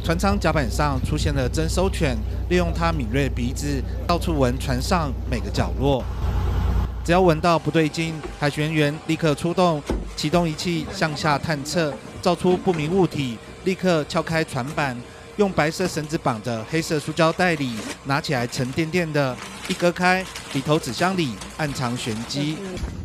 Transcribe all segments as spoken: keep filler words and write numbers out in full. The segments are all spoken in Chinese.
船舱甲板上出现了征收犬，利用它敏锐的鼻子，到处闻船上每个角落。只要闻到不对劲，海巡员立刻出动，启动仪器向下探测，照出不明物体，立刻撬开船板，用白色绳子绑的黑色塑胶袋里，拿起来沉甸甸的，一割开，里头纸箱里暗藏玄机。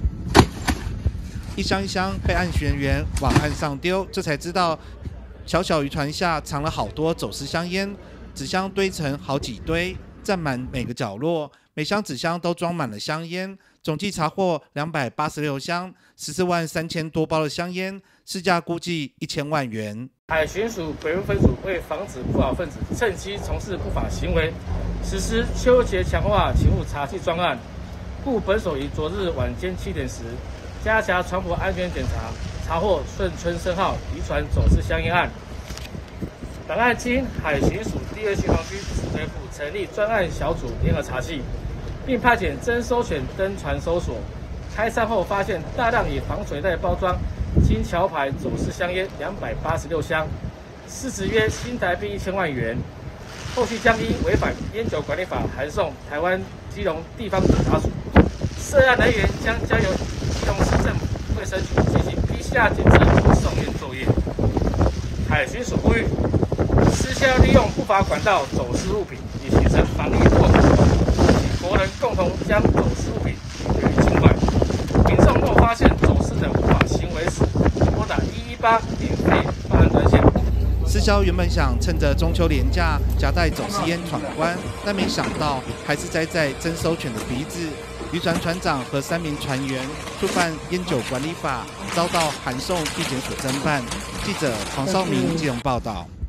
一箱一箱被岸巡员往岸上丢，这才知道小小渔船下藏了好多走私香烟，纸箱堆成好几堆，占满每个角落，每箱纸箱都装满了香烟。总计查获两百八十六箱，十四万三千多包的香烟，市价估计一千万元。 海巡署北部分署为防止不法分子趁机从事不法行为，实施秋节强化勤务查缉专案，故本所于昨日晚间七点时，加强船舶安全检查，查获顺春生号渔船走私香烟案。本案经海巡署第二巡防区指挥部成立专案小组联合查缉，并派遣征收犬登船搜索。开仓后发现大量以防水袋包装金桥牌走私香烟两百八十六箱，市值约新台币一千万元。后续将依违反烟酒管理法函送台湾基隆地方警察署。涉案人员将交由基隆市政府卫生局进行 P C R 检测和送验作业。海巡署呼吁，私下利用不法管道走私物品，以形成防疫破口，与国人共同将走私物品拒于境外。民众若发现走私等不法行为时，拨打一一八免费报案专线。 私销原本想趁着中秋连假夹带走私烟闯关，但没想到还是栽在征收犬的鼻子。渔船船长和三名船员触犯烟酒管理法，遭到函送地检署侦办。记者黄绍明基隆报道。